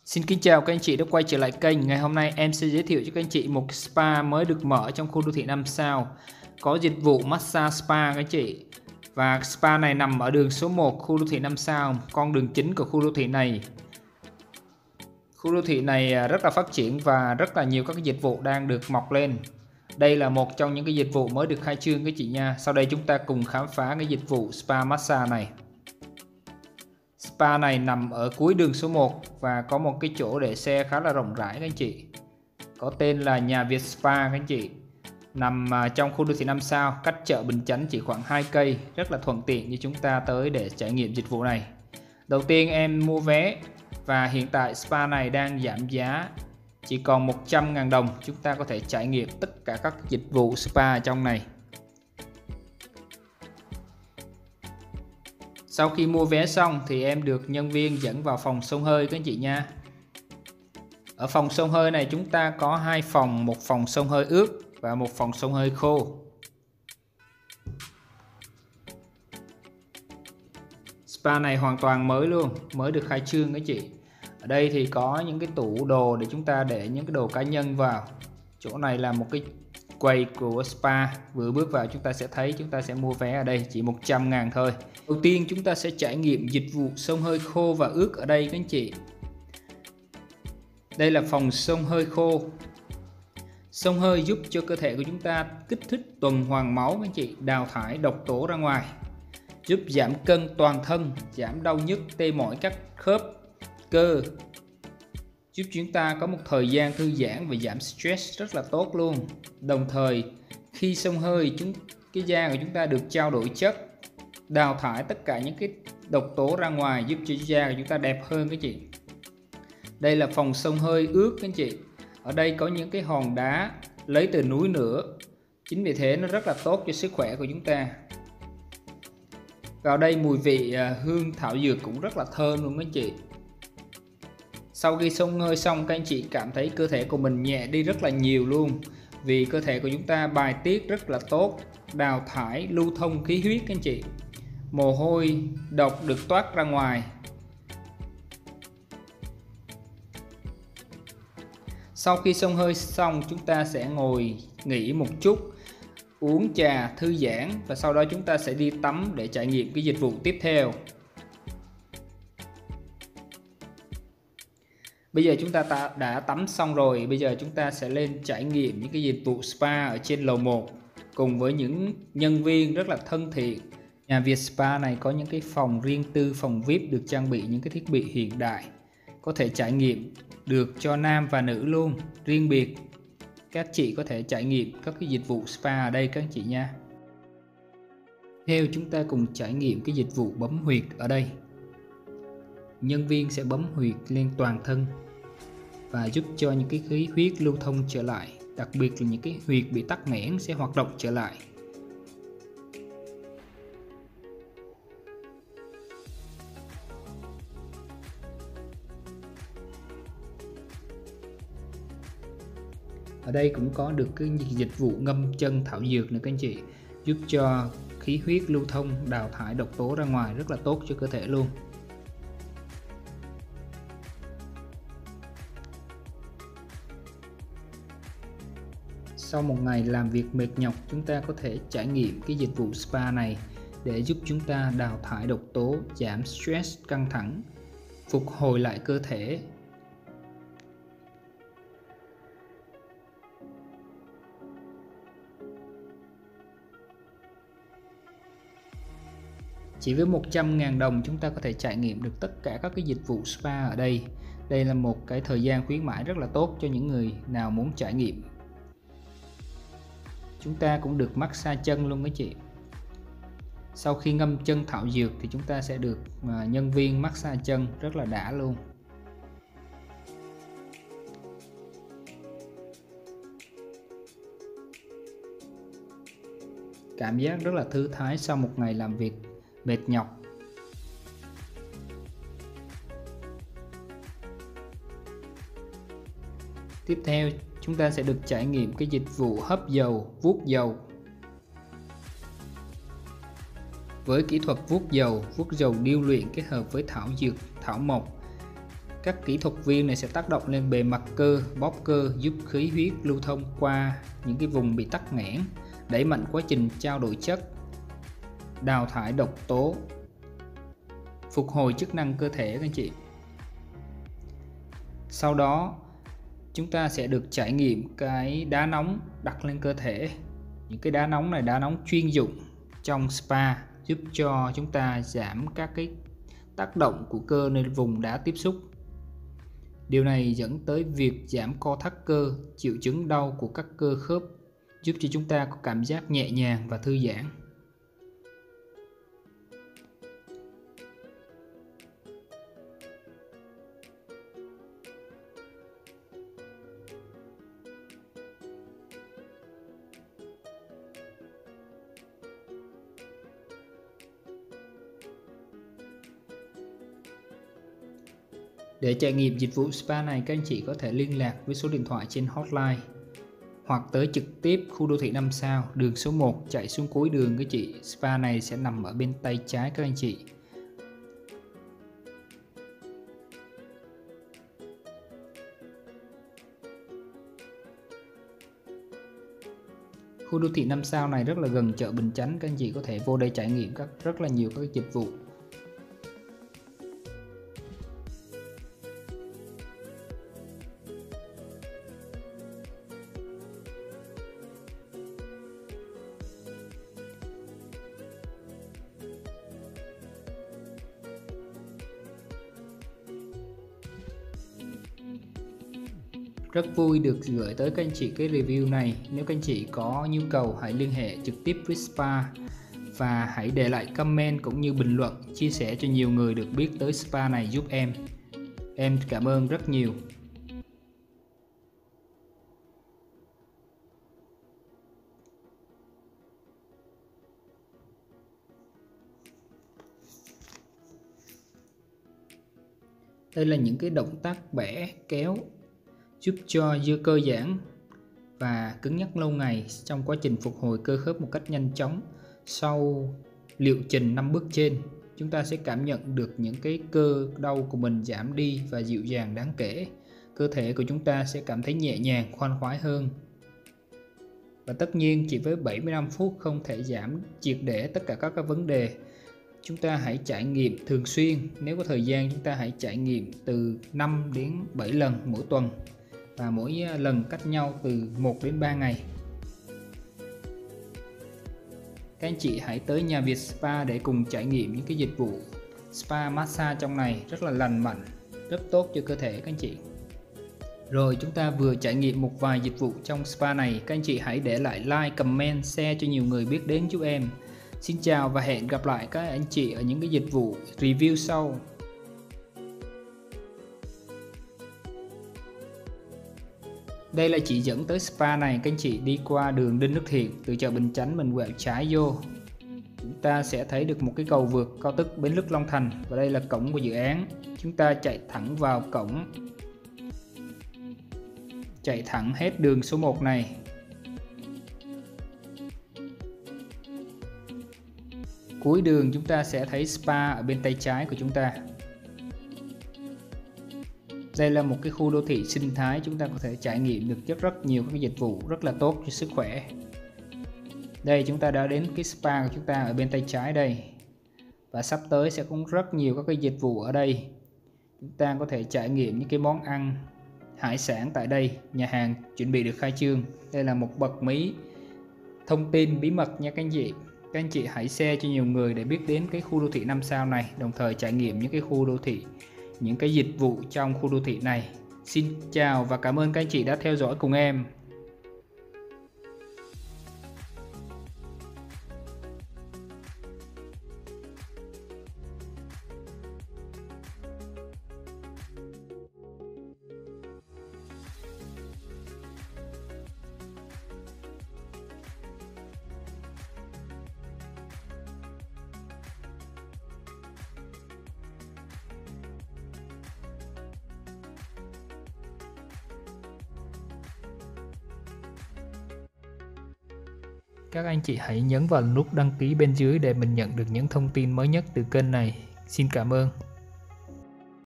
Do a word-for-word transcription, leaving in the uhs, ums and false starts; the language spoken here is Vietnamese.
Xin kính chào các anh chị đã quay trở lại kênh. Ngày hôm nay em sẽ giới thiệu cho các anh chị một spa mới được mở trong khu đô thị năm sao. Có dịch vụ massage spa các anh chị. Và spa này nằm ở đường số một khu đô thị năm sao, con đường chính của khu đô thị này. Khu đô thị này rất là phát triển và rất là nhiều các cái dịch vụ đang được mọc lên. Đây là một trong những cái dịch vụ mới được khai trương các chị nha. Sau đây chúng ta cùng khám phá cái dịch vụ spa massage này. Spa này nằm ở cuối đường số một và có một cái chỗ để xe khá là rộng rãi các anh chị. Có tên là Nhà Việt Spa các anh chị. Nằm trong khu đô thị năm sao, cách chợ Bình Chánh chỉ khoảng hai cây, rất là thuận tiện cho chúng ta tới để trải nghiệm dịch vụ này. Đầu tiên em mua vé và hiện tại spa này đang giảm giá chỉ còn một trăm nghìn đồng, chúng ta có thể trải nghiệm tất cả các dịch vụ spa trong này. Sau khi mua vé xong thì em được nhân viên dẫn vào phòng xông hơi các anh chị nha. Ở phòng xông hơi này chúng ta có hai phòng, một phòng xông hơi ướt và một phòng xông hơi khô. Spa này hoàn toàn mới luôn, mới được khai trương các chị. Ở đây thì có những cái tủ đồ để chúng ta để những cái đồ cá nhân vào. Chỗ này là một cái quầy của spa, vừa bước vào chúng ta sẽ thấy, chúng ta sẽ mua vé ở đây chỉ một trăm ngàn thôi. Đầu tiên chúng ta sẽ trải nghiệm dịch vụ xông hơi khô và ướt ở đây các anh chị. Đây là phòng xông hơi khô. Xông hơi giúp cho cơ thể của chúng ta kích thích tuần hoàn máu các anh chị, đào thải độc tố ra ngoài, giúp giảm cân toàn thân, giảm đau nhức, tê mỏi các khớp, cơ, giúp chúng ta có một thời gian thư giãn và giảm stress rất là tốt luôn. Đồng thời khi xông hơi, chúng cái da của chúng ta được trao đổi chất, đào thải tất cả những cái độc tố ra ngoài, giúp cho da của chúng ta đẹp hơn các chị. Đây là phòng xông hơi ướt các anh chị. Ở đây có những cái hòn đá lấy từ núi nữa, chính vì thế nó rất là tốt cho sức khỏe của chúng ta. Vào đây mùi vị hương thảo dược cũng rất là thơm luôn các anh chị. Sau khi xông hơi xong, các anh chị cảm thấy cơ thể của mình nhẹ đi rất là nhiều luôn. Vì cơ thể của chúng ta bài tiết rất là tốt, đào thải lưu thông khí huyết các anh chị. Mồ hôi độc được toát ra ngoài. Sau khi xông hơi xong, chúng ta sẽ ngồi nghỉ một chút, uống trà thư giãn và sau đó chúng ta sẽ đi tắm để trải nghiệm cái dịch vụ tiếp theo. Bây giờ chúng ta đã tắm xong rồi, bây giờ chúng ta sẽ lên trải nghiệm những cái dịch vụ spa ở trên lầu một cùng với những nhân viên rất là thân thiện. Nhà Việt Spa này có những cái phòng riêng tư, phòng vi ai pi được trang bị những cái thiết bị hiện đại, có thể trải nghiệm được cho nam và nữ luôn, riêng biệt. Các chị có thể trải nghiệm các cái dịch vụ spa ở đây các anh chị nha. Theo chúng ta cùng trải nghiệm cái dịch vụ bấm huyệt ở đây. Nhân viên sẽ bấm huyệt lên toàn thân và giúp cho những cái khí huyết lưu thông trở lại, đặc biệt là những cái huyệt bị tắc nghẽn sẽ hoạt động trở lại. Ở đây cũng có được cái dịch vụ ngâm chân thảo dược nữa các anh chị, giúp cho khí huyết lưu thông, đào thải độc tố ra ngoài, rất là tốt cho cơ thể luôn. Sau một ngày làm việc mệt nhọc, chúng ta có thể trải nghiệm cái dịch vụ spa này để giúp chúng ta đào thải độc tố, giảm stress, căng thẳng, phục hồi lại cơ thể. Chỉ với một trăm nghìn đồng chúng ta có thể trải nghiệm được tất cả các cái dịch vụ spa ở đây. Đây là một cái thời gian khuyến mãi rất là tốt cho những người nào muốn trải nghiệm. Chúng ta cũng được massage chân luôn các chị. Sau khi ngâm chân thảo dược thì chúng ta sẽ được nhân viên massage chân rất là đã luôn. Cảm giác rất là thư thái sau một ngày làm việc mệt nhọc. Tiếp theo chúng ta sẽ được trải nghiệm cái dịch vụ hấp dầu, vuốt dầu. Với kỹ thuật vuốt dầu, vuốt dầu điêu luyện kết hợp với thảo dược, thảo mộc, Các kỹ thuật viên này sẽ tác động lên bề mặt cơ, bóp cơ, giúp khí huyết lưu thông qua những cái vùng bị tắc nghẽn, đẩy mạnh quá trình trao đổi chất, đào thải độc tố, phục hồi chức năng cơ thể các anh chị. Sau đó chúng ta sẽ được trải nghiệm cái đá nóng đặt lên cơ thể. Những cái đá nóng này đá nóng chuyên dụng trong spa, giúp cho chúng ta giảm các cái tác động của cơ lên vùng đá tiếp xúc. Điều này dẫn tới việc giảm co thắt cơ, triệu chứng đau của các cơ khớp, giúp cho chúng ta có cảm giác nhẹ nhàng và thư giãn. Để trải nghiệm dịch vụ spa này, các anh chị có thể liên lạc với số điện thoại trên hotline hoặc tới trực tiếp khu đô thị năm sao, đường số một, chạy xuống cuối đường các chị. Spa này sẽ nằm ở bên tay trái các anh chị. Khu đô thị năm sao này rất là gần chợ Bình Chánh, các anh chị có thể vô đây trải nghiệm các rất là nhiều các dịch vụ. Rất vui được gửi tới các anh chị cái review này. Nếu các anh chị có nhu cầu hãy liên hệ trực tiếp với spa và hãy để lại comment cũng như bình luận, chia sẻ cho nhiều người được biết tới spa này giúp em. Em cảm ơn rất nhiều. Đây là những cái động tác bẻ, kéo giúp cho dư cơ giãn và cứng nhắc lâu ngày trong quá trình phục hồi cơ khớp một cách nhanh chóng. Sau liệu trình năm bước trên, chúng ta sẽ cảm nhận được những cái cơ đau của mình giảm đi và dịu dàng đáng kể. Cơ thể của chúng ta sẽ cảm thấy nhẹ nhàng, khoan khoái hơn. Và tất nhiên chỉ với bảy mươi lăm phút không thể giảm triệt để tất cả các cái vấn đề. Chúng ta hãy trải nghiệm thường xuyên. Nếu có thời gian chúng ta hãy trải nghiệm từ năm đến bảy lần mỗi tuần, và mỗi lần cách nhau từ một đến ba ngày. Các anh chị hãy tới nhà Việt Spa để cùng trải nghiệm những cái dịch vụ spa massage trong này, rất là lành mạnh, rất tốt cho cơ thể các anh chị. Rồi chúng ta vừa trải nghiệm một vài dịch vụ trong spa này, các anh chị hãy để lại like, comment, share cho nhiều người biết đến giúp em. Xin chào và hẹn gặp lại các anh chị ở những cái dịch vụ review sau. Đây là chỉ dẫn tới spa này, các anh chị đi qua đường Đinh Đức Thiện, từ chợ Bình Chánh mình quẹo trái vô. Chúng ta sẽ thấy được một cái cầu vượt cao tốc Bến Lức Long Thành, và đây là cổng của dự án. Chúng ta chạy thẳng vào cổng, chạy thẳng hết đường số một này. Cuối đường chúng ta sẽ thấy spa ở bên tay trái của chúng ta. Đây là một cái khu đô thị sinh thái, chúng ta có thể trải nghiệm được rất rất nhiều các dịch vụ rất là tốt cho sức khỏe. Đây chúng ta đã đến cái spa của chúng ta ở bên tay trái đây. Và sắp tới sẽ có rất nhiều các cái dịch vụ ở đây. Chúng ta có thể trải nghiệm những cái món ăn hải sản tại đây. Nhà hàng chuẩn bị được khai trương. Đây là một bậc mí thông tin bí mật nha các anh chị. Các anh chị hãy share cho nhiều người để biết đến cái khu đô thị năm sao này, đồng thời trải nghiệm những cái khu đô thị, những cái dịch vụ trong khu đô thị này. Xin chào và cảm ơn các anh chị đã theo dõi cùng em. Các anh chị hãy nhấn vào nút đăng ký bên dưới để mình nhận được những thông tin mới nhất từ kênh này. Xin cảm ơn.